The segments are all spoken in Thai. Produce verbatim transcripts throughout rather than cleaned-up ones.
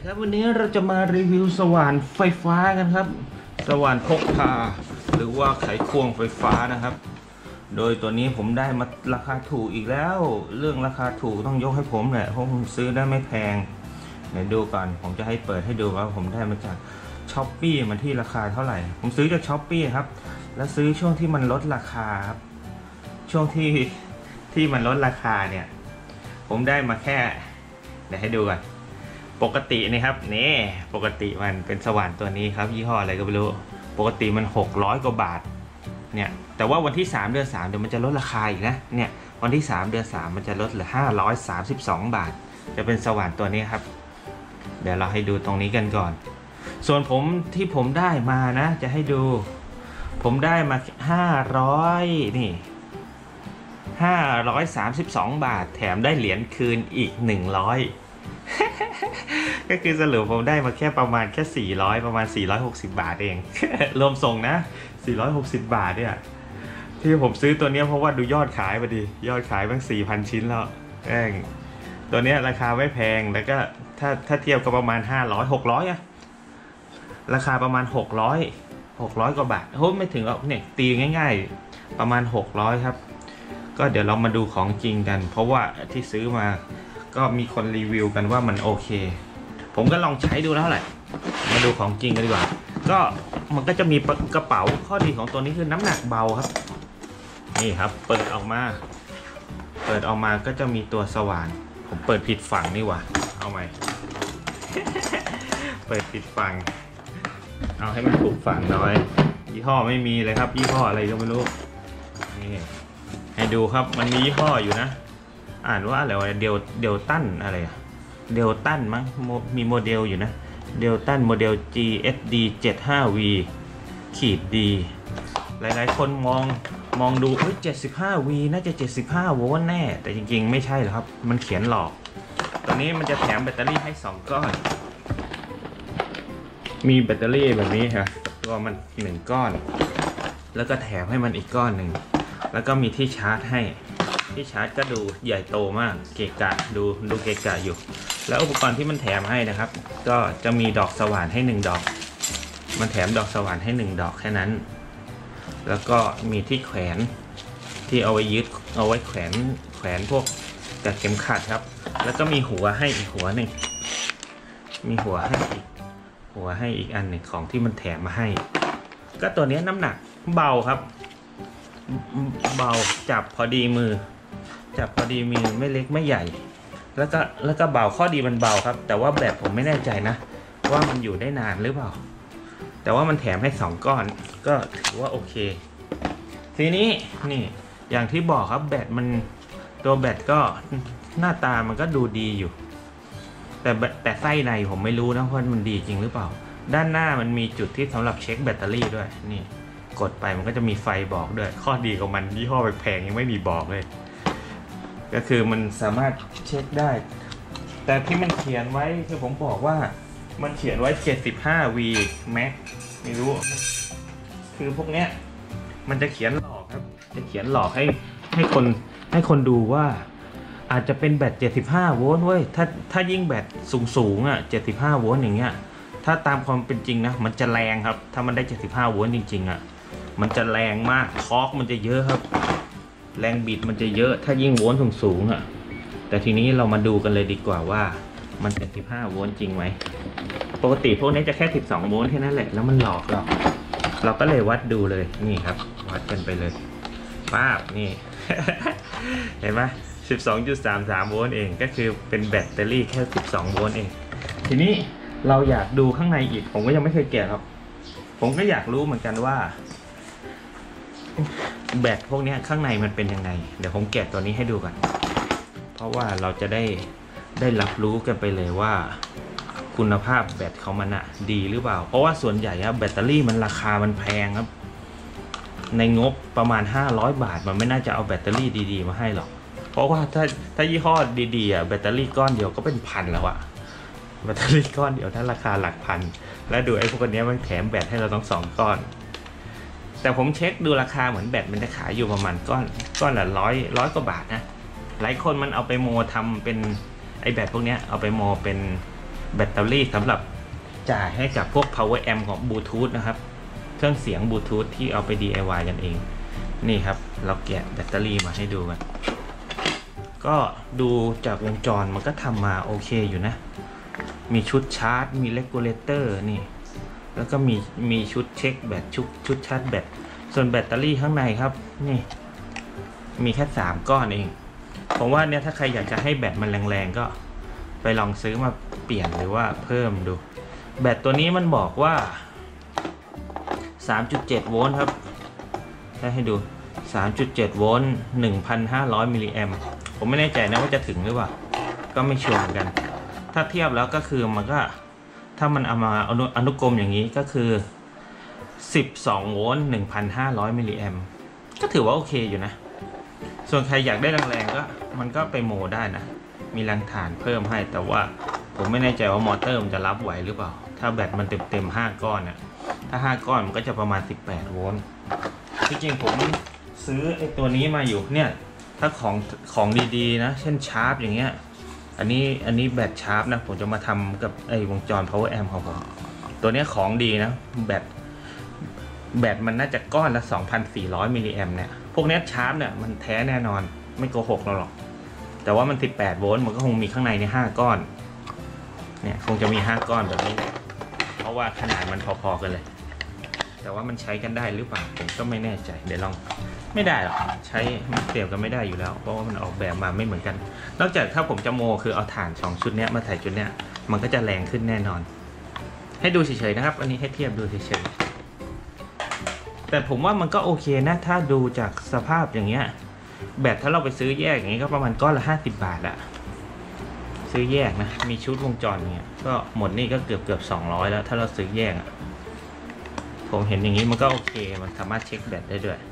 ครับวันนี้เราจะมารีวิวสว่านไฟฟ้ากันครับสว่านพกพาหรือว่าไขควงไฟฟ้านะครับโดยตัวนี้ผมได้มาราคาถูกอีกแล้วเรื่องราคาถูกต้องยกให้ผมแหละเพราะผมซื้อได้ไม่แพงเดี๋ยวดูก่อนผมจะให้เปิดให้ดูว่าผมได้มาจากช้อปปี้มันที่ราคาเท่าไหร่ผมซื้อจากช้อปปี้ครับแล้วซื้อช่วงที่มันลดราคาครับช่วงที่ที่มันลดราคาเนี่ยผมได้มาแค่เดี๋ยวให้ดูก่อนปกตินี่ครับนี่ปกติมันเป็นสว่านตัวนี้ครับยี่ห้ออะไรก็ไม่รู้ปกติมันหกร้อยกว่าบาทเนี่ยแต่ว่าวันที่สามเดือนสามเดี๋ยวมันจะลดราคาอีกนะเนี่ยวันที่สามเดือนสามมันจะลดเหลือห้าร้อยสามสิบสองบาทจะเป็นสว่านตัวนี้ครับเดี๋ยวเราให้ดูตรงนี้กันก่อนส่วนผมที่ผมได้มานะจะให้ดูผมได้มาห้าร้อยนี่ห้าร้อยสามสิบสองบาทแถมได้เหรียญคืนอีกหนึ่งร้อยก็คือสรุปผมได้มาแค่ประมาณแค่สี่ร้อยประมาณสี่ร้อยหกสิบบาทเอง รวมส่งนะสี่ร้อยหกสิบบาทเนี่ยที่ผมซื้อตัวนี้เพราะว่าดูยอดขายพอดียอดขายตั้ง สี่พัน ชิ้นแล้วเองตัวนี้ราคาไม่แพงแล้วก็ถ้าถ้าเทียบกับประมาณห้าร้อย หกร้อยอะราคาประมาณหกร้อย หกร้อยกว่าบาทโอ้ไม่ถึงหรอกเนี่ยตีง่ายๆประมาณหกร้อยครับก็เดี๋ยวเรามาดูของจริงกันเพราะว่าที่ซื้อมาก็มีคนรีวิวกันว่ามันโอเคผมก็ลองใช้ดูแล้วแหละมาดูของจริงกันดีกว่าก็มันก็จะมีกระเป๋าข้อดีของตัวนี้คือน้ำหนักเบาครับนี่ครับเปิดออกมาเปิดออกมาก็จะมีตัวสว่านผมเปิดผิดฝั่งนี่หว่าเอาใหม่ เปิดผิดฝั่งเอาให้มันถูกฝั่งหน่อยยี่ห้อไม่มีเลยครับยี่ห้ออะไรก็ไม่รู้นี่ให้ดูครับมันมียี่ห้ออยู่นะอ่านว่าอะไรวะเดลเดลตันอะไรเดลตันมั้งมีโมเดลอยู่นะเดลตันโมเดล จี เอส ดี เจ็ดสิบห้า วี ขีด D หลายๆคนมองมองดูเฮ้ยเจ็ดสิบห้า วี น่าจะเจ็ดสิบห้าโวลต์แน่แต่จริงๆไม่ใช่หรอกครับมันเขียนหลอกตัวนี้มันจะแถมแบตเตอรี่ให้สองก้อนมีแบตเตอรี่แบบนี้ครับตัวมันหนึ่งก้อนแล้วก็แถมให้มันอีกก้อนหนึ่งแล้วก็มีที่ชาร์จให้ที่ชาร์จก็ดูใหญ่โตมากเกะกะดูดูเกะกะอยู่แล้วอุปกรณ์ที่มันแถมให้นะครับก็จะมีดอกสว่านให้หนึ่งดอกมันแถมดอกสว่านให้หนึ่งดอกแค่นั้นแล้วก็มีที่แขวนที่เอาไว้ยึดเอาไว้แขวนแขวนพวกกับเข็มขัดครับแล้วก็มีหัวให้อีกหัวหนึ่งมีหัวให้อีกหัวให้อีกอันหนึ่งของที่มันแถมมาให้ก็ตัวนี้น้ำหนักเบาครับเบาจับพอดีมือจับพอดีมือไม่เล็กไม่ใหญ่แล้วก็แล้วก็เบาข้อดีมันเบาครับแต่ว่าแบตผมไม่แน่ใจนะว่ามันอยู่ได้นานหรือเปล่าแต่ว่ามันแถมให้สองก้อนก็ถือว่าโอเคทีนี้นี่อย่างที่บอกครับแบตมันตัวแบตก็หน้าตามันก็ดูดีอยู่แต่แต่ไส้ในผมไม่รู้นะว่ามันดีจริงหรือเปล่าด้านหน้ามันมีจุดที่สำหรับเช็คแบตเตอรี่ด้วยนี่กดไปมันก็จะมีไฟบอกด้วยข้อดีของมันยี่ห้อแพงๆยังไม่มีบอกเลยก็คือมันสามารถเช็คได้แต่ที่มันเขียนไว้คือผมบอกว่ามันเขียนไว้เจ็ดสิบห้า วี Max ไม่รู้คือพวกเนี้ยมันจะเขียนหลอกครับจะเขียนหลอกให้ให้คนให้คนดูว่าอาจจะเป็นแบตเจ็ดสิบห้าโวลต์เว้ยถ้าถ้ายิ่งแบตสูงๆอ่ะเจ็ดสิบห้าโวลต์อย่างเงี้ยถ้าตามความเป็นจริงนะมันจะแรงครับถ้ามันได้เจ็ดสิบห้าโวลต์จริงๆอ่ะมันจะแรงมากทอร์กมันจะเยอะครับแรงบิดมันจะเยอะถ้ายิ่งโวลต์สูงๆอ่ะแต่ทีนี้เรามาดูกันเลยดีกว่าว่ามันเจ็ดสิบห้าโวลต์จริงไหมปกติพวกนี้จะแค่สิบสองโวลต์แค่นั้นแหละแล้วมันหลอกเราเราก็เลยวัดดูเลยนี่ครับวัดกันไปเลยป้าบนี่ เห็นไหม สิบสองจุดสามสาม โวลต์เองก็คือเป็นแบตเตอรี่แค่สิบสองโวลต์เองทีนี้เราอยากดูข้างในอีกผมก็ยังไม่เคยแกะครับผมก็อยากรู้เหมือนกันว่าแบตพวกนี้ข้างในมันเป็นยังไงเดี๋ยวผมแกะตัวนี้ให้ดูกันเพราะว่าเราจะได้ได้รับรู้กันไปเลยว่าคุณภาพแบตเขามันอะดีหรือเปล่าเพราะว่าส่วนใหญ่อะแบตเตอรี่มันราคามันแพงครับในงบประมาณห้าร้อยบาทมันไม่น่าจะเอาแบตเตอรี่ดีๆมาให้หรอกเพราะว่าถ้าถ้ายี่ห้อดีๆอะแบตเตอรี่ก้อนเดียวก็เป็นพันแล้วอะแบตเตอรี่ก้อนเดียวถ้าราคาหลักพันแล้วดูไอ้พวกนี้มันแถมแบตให้เราต้องสองก้อนแต่ผมเช็คดูราคาเหมือนแบตมันจะขายอยู่ประมาณก้อนก้อนละร้อยร้อยกว่าบาทนะหลายคนมันเอาไปโมทำเป็นไอแบตพวกนี้เอาไปโมเป็นแบตเตอรี่สำหรับจ่ายให้กับพวก power amp ของบลูทูธนะครับเครื่องเสียงบลูทูธที่เอาไป ดี ไอ วาย กันเองนี่ครับเราแกะแบตเตอรี่มาให้ดูกันก็ดูจากวงจรมันก็ทำมาโอเคอยู่นะมีชุดชาร์จมีเลกูเลเตอร์นี่แล้วก็มีมีชุดเช็คแบตชุดชุดชาร์จแบตส่วนแบตเตอรี่ข้างในครับนี่มีแค่สามก้อนเองผมว่าเนี่ยถ้าใครอยากจะให้แบตมันแรงๆก็ไปลองซื้อมาเปลี่ยนหรือว่าเพิ่มดูแบตตัวนี้มันบอกว่า สามจุดเจ็ด โวลต์ครับได้ให้ดู สามจุดเจ็ด โวลต์ หนึ่งพันห้าร้อย มิลลิแอมป์ผมไม่แน่ใจนะว่าจะถึงหรือเปล่าก็ไม่ชัวร์เหมือนกันถ้าเทียบแล้วก็คือมันก็ถ้ามันเอามาอนุอนุกรมอย่างนี้ก็คือสิบสองโวลต์ หนึ่งพันห้าร้อย มิลลิแอมป์ก็ถือว่าโอเคอยู่นะส่วนใครอยากได้แรงๆก็มันก็ไปโมได้นะมีแรงถ่านเพิ่มให้แต่ว่าผมไม่แน่ใจว่ามอเตอร์มันจะรับไหวหรือเปล่าถ้าแบตมันเต็มๆห้าก้อนเนี่ยถ้าห้าก้อนมันก็จะประมาณสิบแปดโวลต์ที่จริงผมซื้อไอ้ตัวนี้มาอยู่เนี่ยถ้าของของดีๆนะเช่นชาร์ปอย่างเงี้ยอันนี้อันนี้แบตชาร์ปนะผมจะมาทำกับไอ้วงจร power amp ของผมตัวนี้ของดีนะแบตแบตมันน่าจะก้อนละ สองพันสี่ร้อย มิลลิแอมเนี่ยพวกนี้ชาร์ปเนี่ยมันแท้แน่นอนไม่โกหกเราหรอกแต่ว่ามันสิบแปดโวลต์มันก็คงมีข้างในในห้าก้อนเนี่ยคงจะมีห้าก้อนแบบนี้เพราะว่าขนาดมันพอๆกันเลยแต่ว่ามันใช้กันได้หรือเปล่าผมก็ไม่แน่ใจเดี๋ยวลองไม่ได้หรอกใช้มันเปรียบกันไม่ได้อยู่แล้วเพราะว่ามันออกแบบมาไม่เหมือนกันนอกจากถ้าผมจะโมคือเอาถ่านสองชุดเนี้ยมาใส่ชุดเนี้ยมันก็จะแรงขึ้นแน่นอนให้ดูเฉยๆนะครับอันนี้ให้เทียบดูเฉยๆแต่ผมว่ามันก็โอเคนะถ้าดูจากสภาพอย่างเงี้ยแบตถ้าเราไปซื้อแยกอย่างงี้ก็ประมาณก้อนละห้าสิบบาทอะซื้อแยกนะมีชุดวงจรเงี้ยก็หมดนี่ก็เกือบเกือบสองร้อยแล้วถ้าเราซื้อแยกอะผมเห็นอย่างนี้มันก็โอเคมันสามารถเช็คแบตได้ด้วย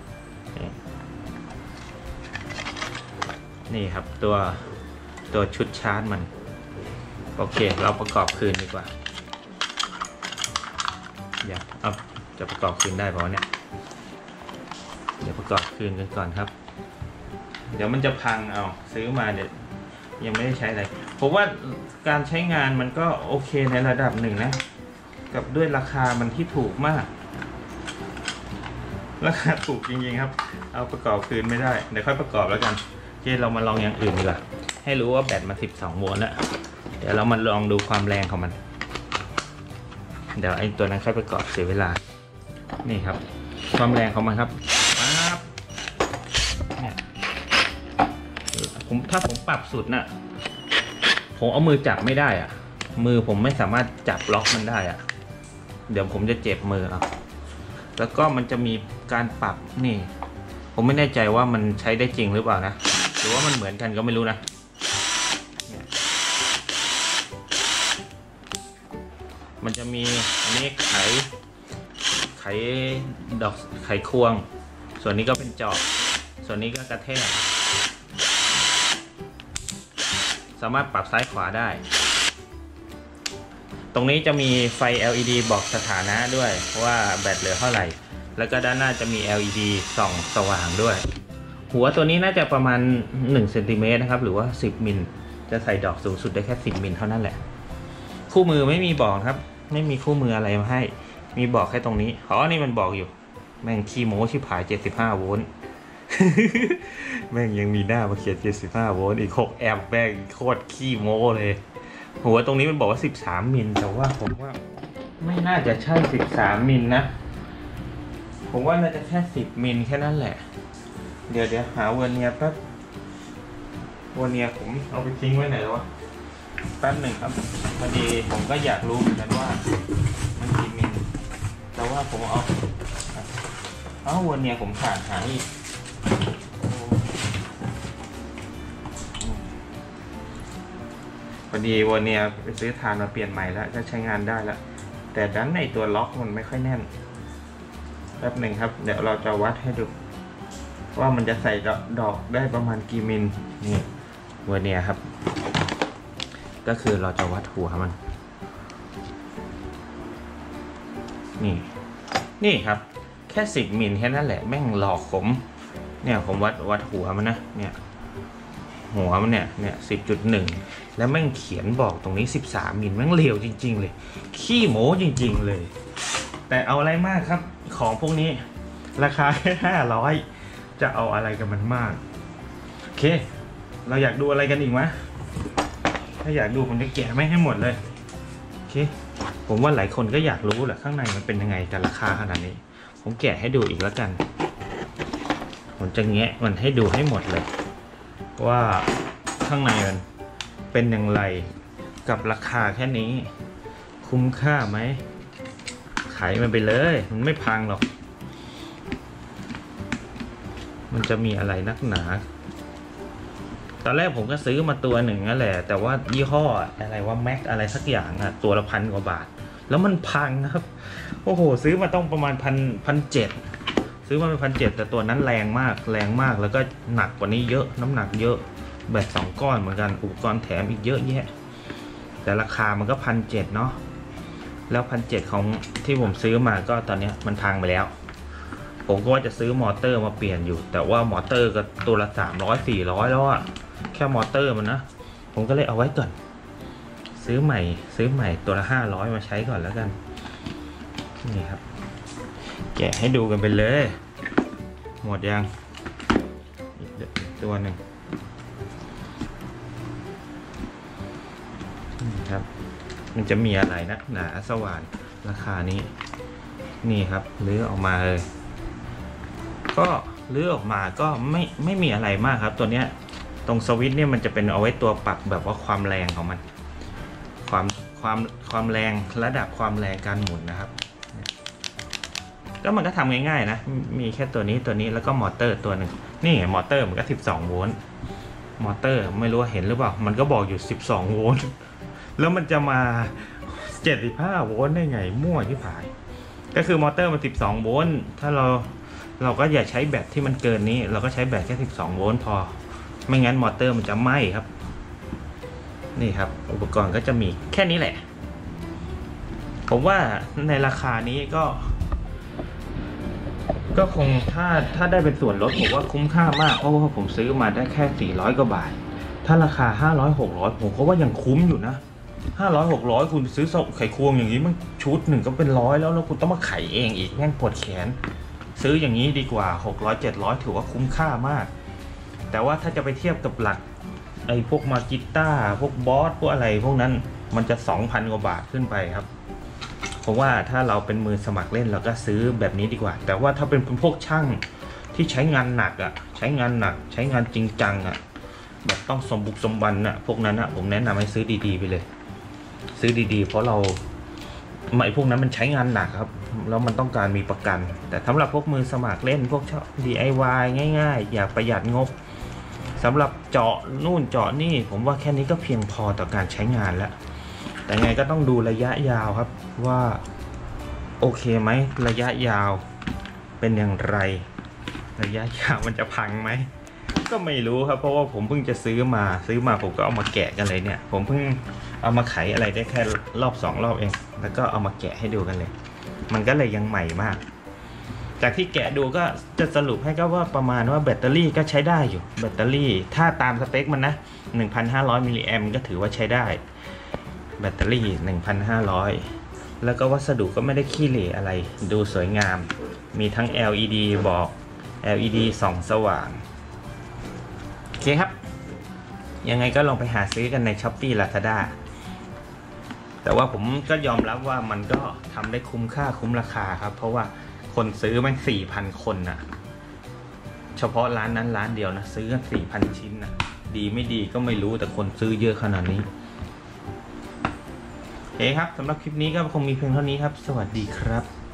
นี่ครับตัวตัวชุดชาร์จมันโอเคเราประกอบคืนดีกว่าเดี๋ยวเอาจะประกอบคืนได้ป่าวเนี่ยเดี๋ยวประกอบคืนกันก่อนครับเดี๋ยวมันจะพังเอาซื้อมาเดี๋ยวยังไม่ได้ใช้อะไรผมว่าการใช้งานมันก็โอเคในระดับหนึ่งนะกับด้วยราคามันที่ถูกมากราคาถูกจริงๆครับเอาประกอบคืนไม่ได้เดี๋ยวค่อยประกอบแล้วกันโอเคเรามาลองอย่างอื่นดีกว่าให้รู้ว่าแบตมาสิบสองโวลต์แล้วเดี๋ยวเรามาลองดูความแรงของมันเดี๋ยวไอ้ตัวนั้นค่อยประกอบเสียเวลานี่ครับความแรงของมันครับปั๊บเนี่ยผมถ้าผมปรับสุดน่ะผมเอามือจับไม่ได้อ่ะมือผมไม่สามารถจับล็อกมันได้อ่ะเดี๋ยวผมจะเจ็บมือเอาแล้วก็มันจะมีการปรับนี่ผมไม่แน่ใจว่ามันใช้ได้จริงหรือเปล่านะหรือว่ามันเหมือนกันก็ไม่รู้นะมันจะมีอันนี้ไขไขดอกไขควงส่วนนี้ก็เป็นจอบส่วนนี้ก็กระแทกสามารถปรับซ้ายขวาได้ตรงนี้จะมีไฟ แอล อี ดี บอกสถานะด้วยว่าแบตเหลือเท่าไหร่แล้วก็ด้านหน้าจะมี แอล อี ดี ส่องสว่างด้วยหัวตัวนี้น่าจะประมาณหนึ่งเซนติเมตรนะครับหรือว่าสิบมิลจะใส่ดอกสูงสุดได้แค่สิบมิลเท่านั้นแหละคู่มือไม่มีบอกครับไม่มีคู่มืออะไรมาให้มีบอกแค่ตรงนี้อ๋อนี่มันบอกอยู่แม่งขี้โม้ชิบหายเจ็ดสิบห้าโวลต์ แม่งยังมีหน้ามาเขียนเจ็ดสิบห้าโวลต์อีกหกแอมป์แม่งโคตรขี้โม้เลยหัวตรงนี้มันบอกว่าสิบสามมิลแต่ว่าผมว่าไม่น่าจะใช่สิบสามมิลนะผมว่าน่าจะแค่สิบมิลแค่นั้นแหละเดี๋ยวเดี๋ยวหาเวอร์เนียร์แป๊บเวอร์เนียร์ผมเอาไปทิ้งไว้ไหนแล้ววะแป๊บหนึ่งครับพอดีผมก็อยากรู้เหมือนกันว่ามันกี่มิลแต่ว่าผมเอาเอาเวอร์เนียร์ผมขาดหาอีกพอดีวันนี้ไปซื้อทานมาเปลี่ยนใหม่แล้วก็ใช้งานได้แล้วแต่ด้านในตัวล็อกมันไม่ค่อยแน่นแป๊บหนึ่งครับเดี๋ยวเราจะวัดให้ดูว่ามันจะใส่ดอกได้ประมาณกี่มิลนี่วันนี้ครับก็คือเราจะวัดหัวมันนี่นี่ครับแค่สิบมิลแค่นั้นแหละแม่งหลอกผมเนี่ยผมวัดวัดหัวมันนะเนี่ยหัวมันเนี่ยเนี่ยสิบจุดหนึ่งแล้วแม่งเขียนบอกตรงนี้สิบสามมิลแม่งเลวจริงๆเลยขี้โม้จริงๆเลยแต่เอาอะไรมากครับของพวกนี้ราคาแค่ห้าร้อยจะเอาอะไรกับมันมากโอเคเราอยากดูอะไรกันอีกไหมถ้าอยากดูผมจะแกะไม่ให้หมดเลยโอเคผมว่าหลายคนก็อยากรู้แหละข้างในมันเป็นยังไงแต่ราคาขนาดนี้ผมแกะให้ดูอีกแล้วกันผมจะแงะมันให้ดูให้หมดเลยว่าข้างในมันเป็นอย่างไรกับราคาแค่นี้คุ้มค่าไหมขายมันไปเลยมันไม่พังหรอกมันจะมีอะไรนักหนาตอนแรกผมก็ซื้อมาตัวหนึ่งนั่นแหละแต่ว่ายี่ห้ออะไรว่าแม็กอะไรสักอย่างอะตัวละพันกว่าบาทแล้วมันพังครับโอ้โหซื้อมาต้องประมาณพันพันเจ็ดซื้อมาเป็นพันเจ็ดแต่ตัวนั้นแรงมากแรงมากแล้วก็หนักกว่านี้เยอะน้ำหนักเยอะแบบสองก้อนเหมือนกันอุปกรณ์แถมอีกเยอะแยะแต่ราคามันก็พันเจ็ดเนาะแล้วพันเจ็ดของที่ผมซื้อมาก็ตอนนี้มันพังไปแล้วผมก็ว่าจะซื้อมอเตอร์มาเปลี่ยนอยู่แต่ว่ามอเตอร์ก็ตัวละสามร้อยสี่ร้อยแล้วอะแค่มอเตอร์มันนะผมก็เลยเอาไว้ก่อนซื้อใหม่ซื้อใหม่ตัวละห้าร้อยมาใช้ก่อนแล้วกันนี่ครับแกะให้ดูกันไปเลยหมดยังอีกตัวหนึ่งนี่ครับมันจะมีอะไรนะหนาสว่านราคานี้นี่ครับลื้อออกมาเลยก็ลื้อออกมาก็ไม่ไม่มีอะไรมากครับตัวเนี้ยตรงสวิตช์เนี่ยมันจะเป็นเอาไว้ตัวปรับแบบว่าความแรงของมันความความความแรงระดับความแรงการหมุนนะครับก็มันก็ทำง่ายๆนะมีแค่ตัวนี้ตัวนี้แล้วก็มอเตอร์ตัวหนึ่งนี่ไงมอเตอร์มันก็สิบสองโวลต์มอเตอร์ไม่รู้ว่าเห็นหรือเปล่ามันก็บอกอยู่สิบสองโวลต์แล้วมันจะมาเจ็ดสิบห้าโวลต์ได้ไงมั่วที่ผายก็คือมอเตอร์มันสิบสองโวลต์ถ้าเราเราก็อย่าใช้แบตที่มันเกินนี้เราก็ใช้แบตแค่สิบสองโวลต์พอไม่งั้นมอเตอร์มันจะไหม้ครับนี่ครับอุปกรณ์ก็จะมีแค่นี้แหละผมว่าในราคานี้ก็ก็คงถ้าถ้าได้เป็นส่วนลดผมว่าคุ้มค่ามากเพราะว่าผมซื้อมาได้แค่สี่ร้อยกว่าบาทถ้าราคาห้าร้อย หกร้อยผมก็ว่ายังคุ้มอยู่นะห้าร้อย หกร้อยคุณซื้อไขควงอย่างนี้มันชุดหนึ่งก็เป็นร้อยแล้วแล้วคุณต้องมาไขเองอีกแม่งปวดแขนซื้ออย่างนี้ดีกว่าหกร้อย เจ็ดร้อยถือว่าคุ้มค่ามากแต่ว่าถ้าจะไปเทียบกับหลักไอ้พวกมากิต้าพวกบอสพวกอะไรพวกนั้นมันจะ สองพัน กว่าบาทขึ้นไปครับผมว่าถ้าเราเป็นมือสมัครเล่นเราก็ซื้อแบบนี้ดีกว่าแต่ว่าถ้าเป็นพวกช่างที่ใช้งานหนักอ่ะใช้งานหนักใช้งานจริงจังอ่ะแบบต้องสมบุกสมบันอ่ะพวกนั้นอ่ะผมแนะนำให้ซื้อดีๆไปเลยซื้อดีๆเพราะเราไอ้พวกนั้นมันใช้งานหนักครับแล้วมันต้องการมีประกันแต่สำหรับพวกมือสมัครเล่นพวกชอบ ดี ไอ วาย ง่ายๆอยากประหยัดงบสำหรับเจาะนู่นเจาะนี่ผมว่าแค่นี้ก็เพียงพอต่อการใช้งานแล้วแต่ไงก็ต้องดูระยะยาวครับว่าโอเคไหมระยะยาวเป็นอย่างไรระยะยาวมันจะพังไหมก็ไม่รู้ครับเพราะว่าผมเพิ่งจะซื้อมาซื้อมาผมก็เอามาแกะกันเลยเนี่ยผมเพิ่งเอามาไขอะไรได้แค่รอบสองรอบเองแล้วก็เอามาแกะให้ดูกันเลยมันก็เลยยังใหม่มากจากที่แกะดูก็จะสรุปให้ก็ว่าประมาณว่าแบตเตอรี่ก็ใช้ได้อยู่แบตเตอรี่ถ้าตามสเปคมันนะ หนึ่งพันห้าร้อย มิลลิแอมป์ก็ถือว่าใช้ได้แบตเตอรี่ หนึ่งพันห้าร้อย แล้วก็วัสดุก็ไม่ได้ขี้เหร่อะไรดูสวยงามมีทั้ง แอล อี ดี บอก แอล อี ดี ส่องสว่างโอเคครับยังไงก็ลองไปหาซื้อกันใน ช้อปปี้ ลาซาด้า แต่ว่าผมก็ยอมรับว่ามันก็ทำได้คุ้มค่าคุ้มราคาครับเพราะว่าคนซื้อมัน สี่พัน คนน่ะเฉพาะร้านนั้นร้านเดียวนะซื้อกัน สี่พัน ชิ้นนะดีไม่ดีก็ไม่รู้แต่คนซื้อเยอะขนาดนี้โอเคครับสำหรับคลิปนี้ก็คงมีเพียงเท่านี้ครับสวัสดีครับ